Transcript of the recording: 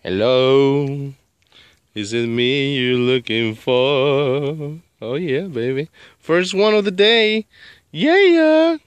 Hello, is it me you're looking for? Oh yeah, baby. First one of the day. Yeah.